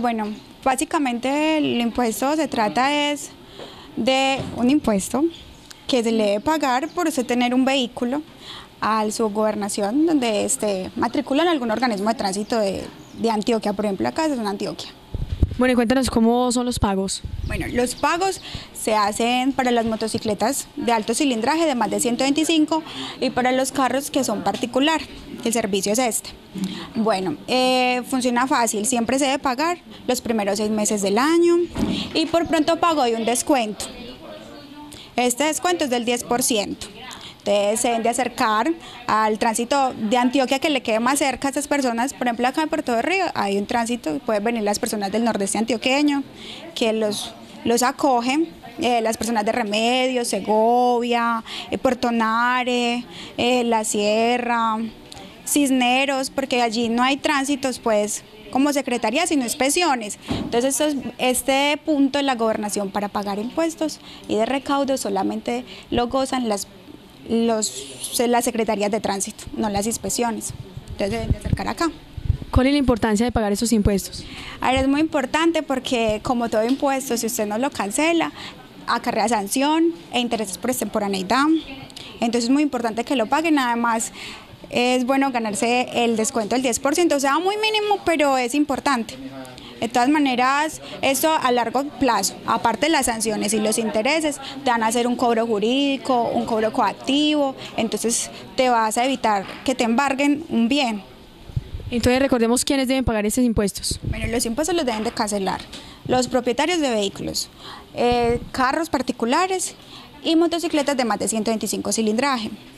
Bueno, básicamente el impuesto se trata es de un impuesto que se le debe pagar por usted tener un vehículo a su gobernación donde matricula en algún organismo de tránsito de Antioquia, por ejemplo acá es en Antioquia. Bueno, y cuéntanos cómo son los pagos. Bueno, los pagos se hacen para las motocicletas de alto cilindraje de más de 125 y para los carros que son particular. El servicio es este. Bueno, funciona fácil, siempre se debe pagar los primeros 6 meses del año y por pronto pago hay un descuento. Este descuento es del 10%. Ustedes se deben de acercar al tránsito de Antioquia que le quede más cerca a estas personas. Por ejemplo, acá en Puerto de Río hay un tránsito, pueden venir las personas del nordeste antioqueño que los acogen, las personas de Remedios, Segovia, Puerto Nare, La Sierra, Cisneros, porque allí no hay tránsitos pues como secretaría, sino inspecciones. Entonces este punto de la gobernación para pagar impuestos y de recaudo solamente lo gozan las secretarías de tránsito, no las inspecciones. Entonces deben de acercar acá. ¿Cuál es la importancia de pagar esos impuestos? A ver, es muy importante porque como todo impuesto, si usted no lo cancela, acarrea sanción e intereses por extemporaneidad. Entonces es muy importante que lo paguen, además es bueno ganarse el descuento del 10%, o sea, muy mínimo, pero es importante. De todas maneras, esto a largo plazo, aparte de las sanciones y los intereses, te van a hacer un cobro jurídico, un cobro coactivo, entonces te vas a evitar que te embarguen un bien. Entonces recordemos quiénes deben pagar esos impuestos. Bueno, los impuestos los deben de cancelar los propietarios de vehículos, carros particulares y motocicletas de más de 125 cilindraje.